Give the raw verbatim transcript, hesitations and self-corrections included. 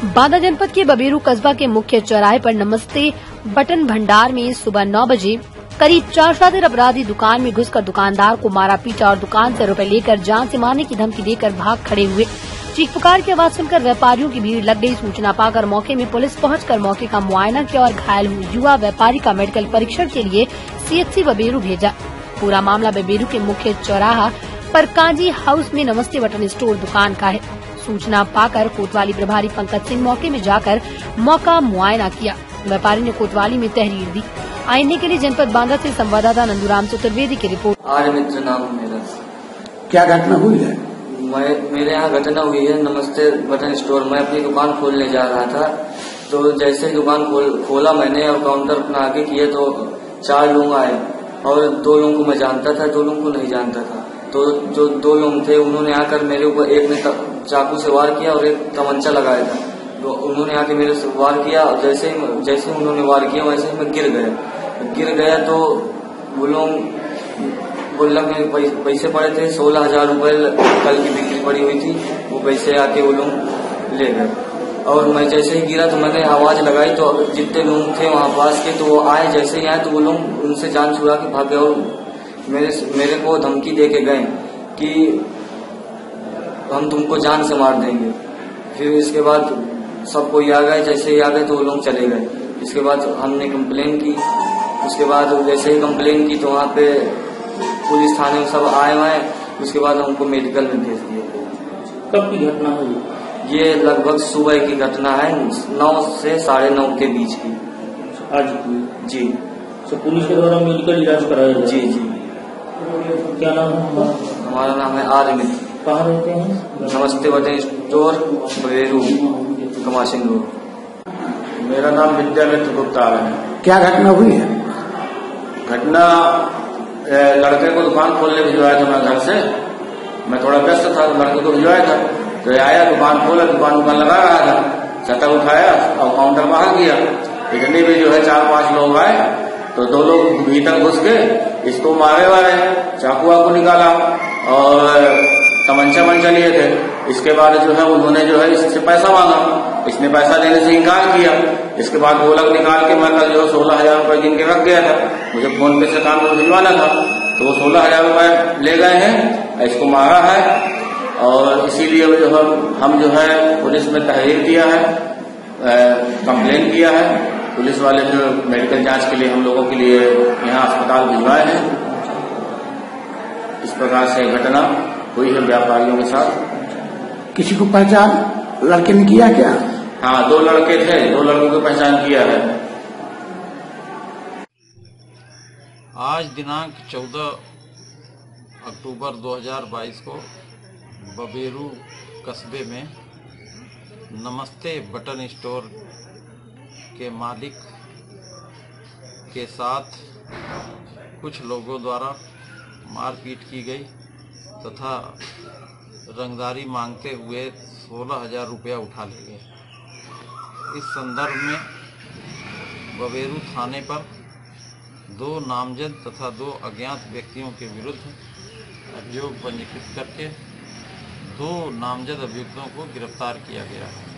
बांदा जनपद के बबेरू कस्बा के मुख्य चौराहे पर नमस्ते बटन भंडार में सुबह नौ बजे करीब चार शातिर अपराधी दुकान में घुसकर दुकानदार को मारा पीटा और दुकान से रुपए लेकर जान से मारने की धमकी देकर भाग खड़े हुए। चीख पुकार की आवाज सुनकर व्यापारियों की भीड़ लग गई। सूचना पाकर मौके में पुलिस पहुंचकर मौके का मुआयना किया और घायल हुए युवा व्यापारी का मेडिकल परीक्षण के लिए सीएचसी बबेरू भेजा। पूरा मामला बबेरू के मुख्य चौराहा पर कांजी हाउस में नमस्ते बटन स्टोर दुकान का है। सूचना पाकर कोतवाली प्रभारी पंकज सिंह मौके में जाकर मौका मुआयना किया। व्यापारी ने कोतवाली में तहरीर दी। आईने के लिए जनपद बांदा से संवाददाता नंदूराम चतुर्वेदी की रिपोर्ट। आर्य मित्र नाम मेरा। क्या घटना हुई है? मैं मेरे यहाँ घटना हुई है नमस्ते बटन स्टोर। मैं अपनी दुकान खोलने जा रहा था, तो जैसे दुकान खोल, खोला मैंने और काउंटर अपना आगे किए तो चार लोग आए और दो लोगों को मैं जानता था, दो लोगों को नहीं जानता था। तो जो दो लोग थे उन्होंने आकर मेरे ऊपर, एक ने चाकू से वार किया और एक तमंचा लगाया था। तो उन्होंने आके मेरे से वार किया और जैसे ही जैसे उन्होंने वार किया वैसे ही मैं गिर गया गिर गया तो वो लोग गुल्लक में पैसे पड़े थे, सोलह हजार रूपये कल की बिक्री पड़ी हुई थी, वो पैसे आके वो लोग ले गए। और मैं जैसे ही गिरा तो मैंने आवाज लगाई तो जितने लोग थे वहाँ पास के तो वो आए। जैसे ही आए तो वो लोग उनसे जान छुड़ा के भाग गए और मेरे मेरे को धमकी दे के गए कि हम तुमको जान से मार देंगे। फिर इसके बाद सब कोई आ गए, जैसे ही आ गए तो वो लोग चले गए। इसके बाद हमने कंप्लेन की। उसके बाद जैसे ही कंप्लेन की तो वहाँ पे पुलिस थाने में सब आए हुए। उसके बाद हमको मेडिकल में भेज दिए। कब की घटना हुई? ये लगभग सुबह की घटना है, नौ से साढ़े नौ के बीच की। आज की? जी। तो पुलिस के द्वारा मेडिकल इलाज कराया जाए? जी जी। क्या नाम है? हमारा नाम है आर्य मित्र। कहाँ रहते हैं? नमस्ते button store Baberu Kamasin road. मेरा नाम विद्यामित्र गुप्ता है। क्या घटना हुई है? घटना लड़के को दुकान खोलने भिजवाया था मैं घर से। मैं थोड़ा व्यस्त था तो लड़के को भिजवाया था, तो ये आया, दुकान खोला, दुकान दुकान लगा रहा था, शटर उठाया और काउंटर बाहर किया। इतने भी जो है चार पांच लोग आए तो दो लोग भीतर घुस के इसको मारे वाले, चाकू वाकू निकाला और तमंचा मंचा लिए थे। इसके बाद जो है उन्होंने जो है इससे पैसा मांगा, इसने पैसा देने से इनकार किया। इसके बाद गोलक निकाल के मैं कल जो सोलह हजार रूपये गिन के रख गया था, मुझे फोन पे से काम को भिजवाना था, तो वो सोलह हजार रूपये ले गए हैं, इसको मारा है। और इसीलिए जो है हम जो है पुलिस में तहरीर दिया है, कंप्लेन किया है। पुलिस वाले जो मेडिकल जांच के लिए हम लोगों के लिए यहाँ अस्पताल भिजवाए हैं। इस प्रकार से घटना हुई है व्यापारियों के साथ। किसी को पहचान लड़के ने किया क्या? हाँ, दो लड़के थे, दो लड़कों की पहचान किया है। आज दिनांक चौदह अक्टूबर दो हज़ार बाईस को बबेरू कस्बे में नमस्ते बटन स्टोर के मालिक के साथ कुछ लोगों द्वारा मारपीट की गई तथा रंगदारी मांगते हुए सोलह हजार रुपया उठा लिए गए। इस संदर्भ में बबेरू थाने पर दो नामजद तथा दो अज्ञात व्यक्तियों के विरुद्ध अभियोग पंजीकृत करके दो नामजद अभियुक्तों को गिरफ्तार किया गया है।